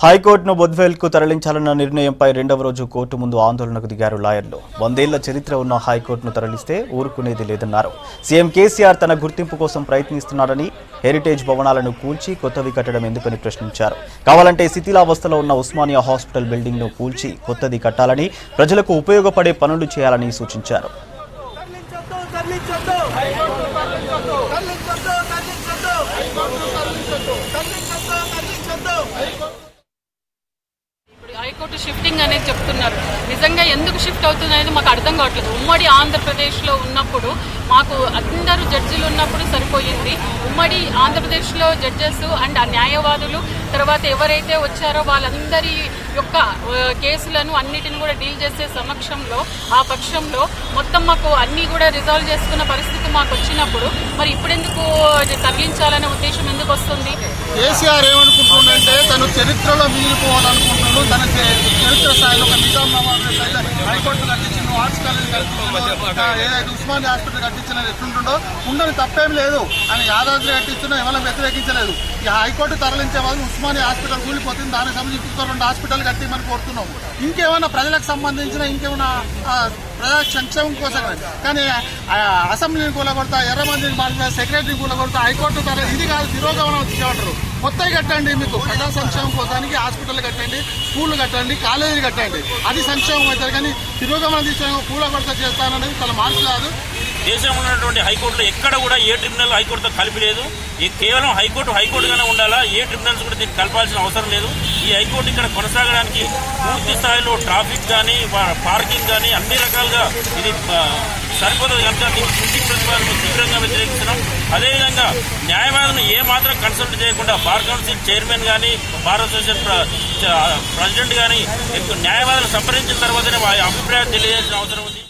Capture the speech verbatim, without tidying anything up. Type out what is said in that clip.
హైకోర్టును బుధ్వేల్ కు తరలించాలన్న నిర్ణయంపై రెండవ రోజు కోర్టు ముందు ఆందోళనకు దిగారు లాయర్లు. వందేళ్ల చరిత్ర ఉన్న హైకోర్టును తరలిస్తే ఊరుకునేది లేదన్నారు. సీఎం కేసీఆర్ తన గుర్తింపు కోసం ప్రయత్నిస్తున్నారని, హెరిటేజ్ భవనాలను కూల్చి కొత్తవి కట్టడం ఎందుకని ప్రశ్నించారు. కావాలంటే శిథిలావస్థలో ఉన్న ఉస్మానియా హాస్పిటల్ బిల్డింగ్ ను కూల్చి కొత్తది కట్టాలని, ప్రజలకు ఉపయోగపడే పనులు చేయాలని సూచించారు. హైకోర్టు షిఫ్టింగ్ అనేది చెప్తున్నారు. నిజంగా ఎందుకు షిఫ్ట్ అవుతుంది అనేది మాకు అర్థం కావట్లేదు. ఉమ్మడి ఆంధ్రప్రదేశ్లో ఉన్నప్పుడు మాకు అందరూ జడ్జిలు ఉన్నప్పుడు సరిపోయింది. ఉమ్మడి ఆంధ్రప్రదేశ్లో జడ్జెస్ అండ్ ఆ న్యాయవాదులు తర్వాత ఎవరైతే వచ్చారో వాళ్ళందరి యొక్క కేసులను అన్నిటిని కూడా డీల్ చేసే సమక్షంలో ఆ పక్షంలో మొత్తం మాకు అన్ని కూడా రిజాల్వ్ చేసుకున్న పరిస్థితి మాకు వచ్చినప్పుడు మరి ఇప్పుడెందుకు తరలించాలనే ఉద్దేశం ఎందుకు వస్తుంది? కేసీఆర్ ఏమనుకుంటుందంటే తను చరిత్రలో మిగిలిపోవాలనుకుంటున్నాడు. తన చరిత్ర స్థాయిలో ఒక నిజామాబాద్ హైకోర్టు కట్టించిన, ఆర్ట్స్ కాలేజ్ కట్టించిన, ఏదైతే ఉస్మానియా హాస్పిటల్ కట్టించిన ఎట్లుంటుండో ఉండని తప్పేం లేదు అని యాదాద్రి కట్టించినా ఎవరైనా వ్యతిరేకించలేదు. ఈ హైకోర్టు తరలించే వాళ్ళు ఉస్మానియా హాస్పిటల్ కూలిపోతుంది, దానికి సంబంధించి రెండు హాస్పిటల్ కట్టి మనం కోరుతున్నాం. ఇంకేమైనా ప్రజలకు సంబంధించిన ఇంకేమైనా ప్రజా సంక్షేమం కోసం కానీ అసెంబ్లీని కూలగొడతా, ఎర్రమందిని మాట్లాడే సెక్రటరీ కూలగొడతా, హైకోర్టు తర ఇది కాదు తిరోగమనం వచ్చేవారు. కొత్తవి కట్టండి, మీకు ప్రజా సంక్షేమం కోసానికి హాస్పిటల్ కట్టండి, స్కూళ్ళు కట్టండి, కాలేజీలు కట్టండి, అది సంక్షేమం అవుతారు. కానీ తిరోగమనం తీసుకొని కూలగొడతా చేస్తాననేది చాలా మార్పు కాదు. దేశంలో ఉన్నటువంటి హైకోర్టులో ఎక్కడ కూడా ఏ ట్రిబ్యునల్ హైకోర్టుతో కలిపి లేదు. కేవలం హైకోర్టు హైకోర్టుగానే ఉండాలా, ఏ ట్రిబ్యునల్స్ కూడా దీనికి కలపాల్సిన అవసరం లేదు. ఈ హైకోర్టు ఇక్కడ కొనసాగడానికి పూర్తి స్థాయిలో ట్రాఫిక్ కానీ పార్కింగ్ కానీ అన్ని రకాలుగా ఇది సరిపోతుంది కనుక దీనికి పూర్తి ప్రతిపాదనను తీవ్రంగా వ్యతిరేకిస్తున్నాం. అదేవిధంగా న్యాయవాదులను ఏ మాత్రం కన్సల్ట్ చేయకుండా బార్ కౌన్సిల్ చైర్మన్ కానీ బార్ అసోసియేషన్ ప్రెసిడెంట్ కానీ న్యాయవాదులు సంప్రదించిన తర్వాతనే వారి అభిప్రాయం తెలియజేయాల్సిన అవసరం ఉంది.